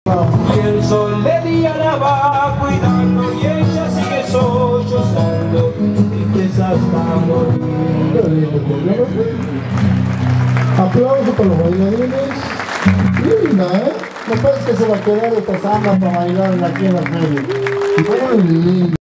Y el sol de día la va cuidando y ella sigue sollozando, tristeza hasta morir. Aplauso para los bailarines. Linda, ¿eh? No parece que se va a quedar esta samba para bailar aquí en la feria. Muy linda.